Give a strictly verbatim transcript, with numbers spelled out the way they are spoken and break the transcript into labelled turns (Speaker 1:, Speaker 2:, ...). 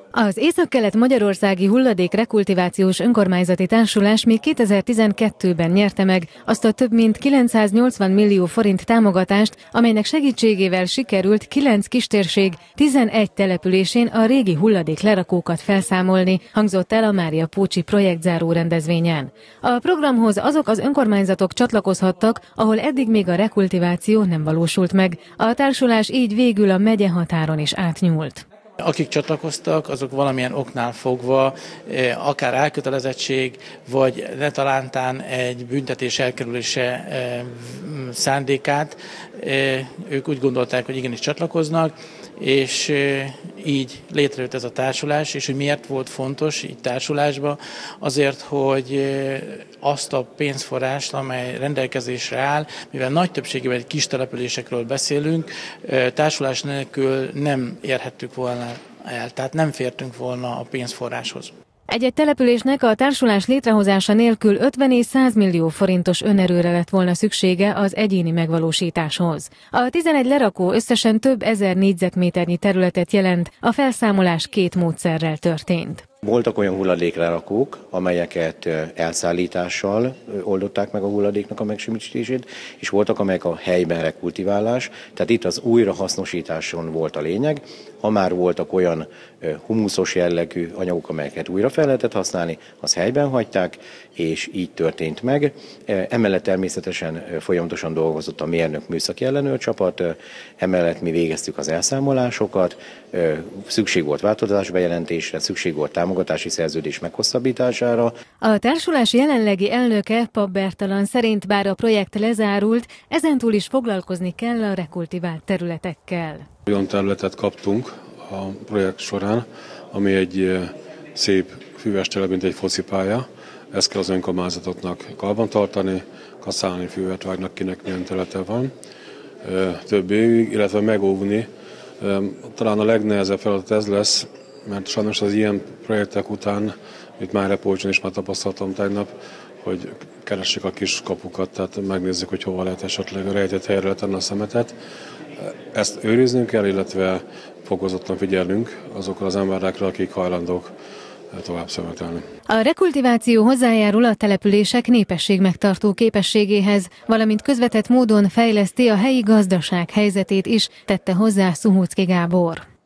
Speaker 1: Az Északkelet-magyarországi hulladék rekultivációs önkormányzati társulás még kétezer-tizenkettőben nyerte meg azt a több mint kilencszáznyolcvan millió forint támogatást, amelynek segítségével sikerült kilenc kistérség tizenegy településén a régi hulladék lerakókat felszámolni, hangzott el a Mária Pócsi projektzáró rendezvényen. A programhoz azok az önkormányzatok csatlakozhattak, ahol eddig még a rekultiváció nem valósult meg. A társulás így végül a megyehatáron is átnyúlt.
Speaker 2: Akik csatlakoztak, azok valamilyen oknál fogva, akár elkötelezettség, vagy netalántán egy büntetés elkerülése szándékát, ők úgy gondolták, hogy igenis csatlakoznak, és így létrejött ez a társulás, és hogy miért volt fontos így társulásba, azért, hogy azt a pénzforrást, amely rendelkezésre áll, mivel nagy többségében egy kis településekről beszélünk, társulás nélkül nem érhettük volna el, tehát nem fértünk volna a pénzforráshoz.
Speaker 1: Egy-egy településnek a társulás létrehozása nélkül ötven és száz millió forintos önerőre lett volna szüksége az egyéni megvalósításhoz. A tizenegy lerakó összesen több ezer négyzetméternyi területet jelent, a felszámolás két módszerrel történt.
Speaker 3: Voltak olyan hulladéklerakók, amelyeket elszállítással oldották meg a hulladéknak a megsemmisítését, és voltak, amelyek a helyben rekultiválás, tehát itt az újrahasznosításon volt a lényeg. Ha már voltak olyan humuszos jellegű anyagok, amelyeket újra fel lehetett használni, az helyben hagyták, és így történt meg. Emellett természetesen folyamatosan dolgozott a mérnök műszaki ellenőr csapat, emellett mi végeztük az elszámolásokat, szükség volt változásbejelentésre, szükség volt támogatási szerződés meghosszabbítására.
Speaker 1: A társulás jelenlegi elnöke, Papp Bertalan szerint bár a projekt lezárult, ezentúl is foglalkozni kell a rekultivált területekkel.
Speaker 4: Olyan területet kaptunk a projekt során, ami egy szép füves terület, mint egy focipálya. Ezt kell az önkormányzatoknak karbantartani, kaszálni, füvet vágnak, kinek milyen területe van több évig, illetve megóvni. Talán a legnehezebb feladat ez lesz, mert sajnos az ilyen projektek után, itt már Repolcson is már tapasztaltam tegnap, hogy keressük a kis kapukat, tehát megnézzük, hogy hova lehet esetleg a rejtett helyre tenni a szemetet. Ezt őriznünk kell, illetve fokozottan figyelnünk azokra az emberekre, akik hajlandók tovább szemetelni.
Speaker 1: A rekultiváció hozzájárul a települések népességmegtartó képességéhez, valamint közvetett módon fejleszti a helyi gazdaság helyzetét is, tette hozzá Szuhóczky Gábor.